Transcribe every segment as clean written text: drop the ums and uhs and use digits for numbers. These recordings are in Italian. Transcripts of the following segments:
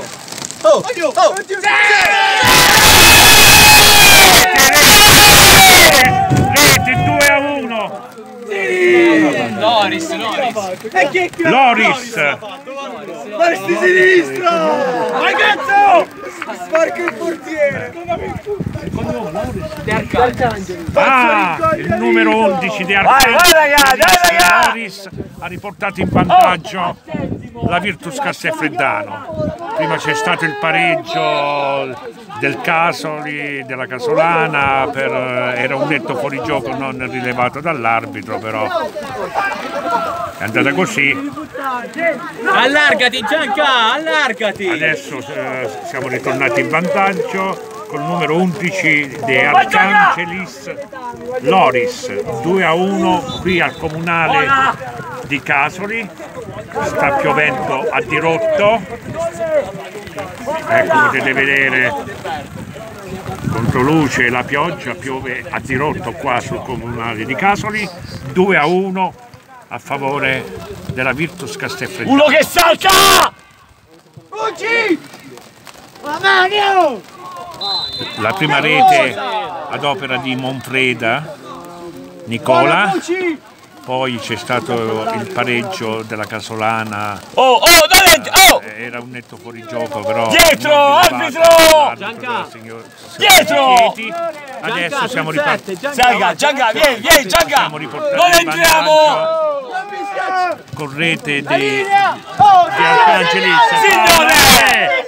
Oh! Rete 2-1. Loris. Loris. Loris di sinistra! Ragazzo! Sbarca il portiere! Il numero 11 di Arcangeli. Loris ha riportato in vantaggio la Virtus Castelfreddano. Prima c'è stato il pareggio del Casoli, della Casolana, era un netto fuorigioco non rilevato dall'arbitro, però è andata così. Allargati Gianca, allargati! Adesso siamo ritornati in vantaggio col numero 11 di Arcangelis Loris, 2-1 qui al comunale di Casoli. Sta piovendo a dirotto, ecco, potete vedere controluce la pioggia, piove a dirotto qua sul comunale di Casoli. 2-1 a favore della Virtus Castelfreddano. Uno che salta! Fuggi! La prima rete ad opera di Monfreda Nicola, poi c'è stato il pareggio della Casolana. Era un netto fuorigioco, però dietro, arbitro! Dietro! Adesso siamo ripartiti. Gianca, vieni, Gianca! Non entriamo! Con rete di Arcangelis. Signore!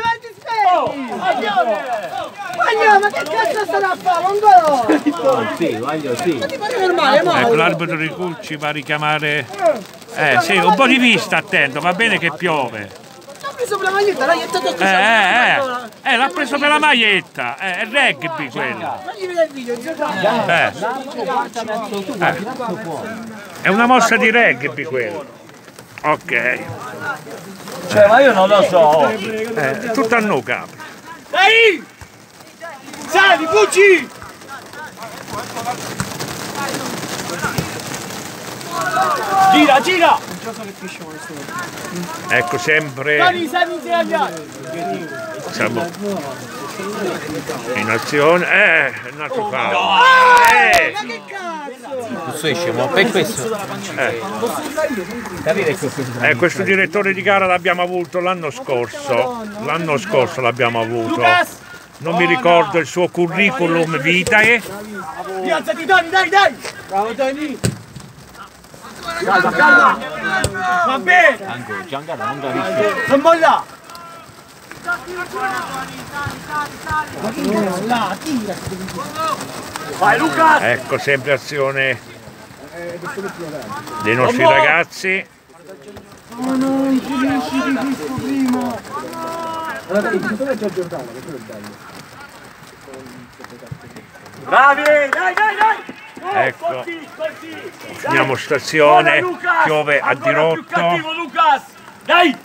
Ma che cazzo stanno a fare? Un gol! Sì. Ecco, l'arbitro Ricucci va a richiamare. Sì, un po' di vista, attento, va bene che piove. L'ha preso per la maglietta, l'ha toccato. L'ha preso per la maglietta, è rugby quello. Ma gli vede il video, È una mossa di rugby quello. Ok. Cioè, ma io non lo so. Tutto a nuca. Dai! Sali, fuggi! Gira! Ecco, sempre siamo in azione. Un altro fallo. Ma che cazzo? Per questo. Questo direttore di gara l'abbiamo avuto l'anno scorso. L'abbiamo avuto. Non mi ricordo il suo curriculum vitae. Piazzati, dai! Bravo, Dani! Calma! Va bene! Non molla! Vai Luca! Ecco, sempre azione dei nostri ragazzi. Non finisci di disco prima! Bravi! Dai! Ecco, finiamo stazione, piove a dirotto. Cattivo, Lucas! Dai!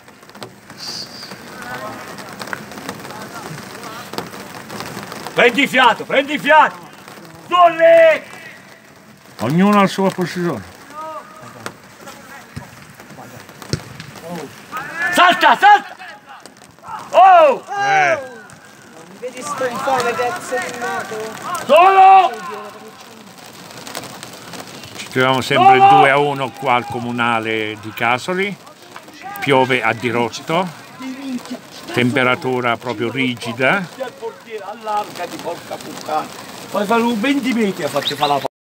Prendi fiato! Zolle! Ognuno ha la sua posizione. Salta! Oh! Vedi sto infame cazzo di nato? Solo! Ci troviamo sempre 2-1 qua al comunale di Casoli. Piove a dirotto. Temperatura proprio rigida. Allargati, porca puttana! Poi fa 20 metri a farci fare la